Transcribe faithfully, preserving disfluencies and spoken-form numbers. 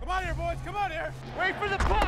Come on here, boys. Come on here. Wait for the pull.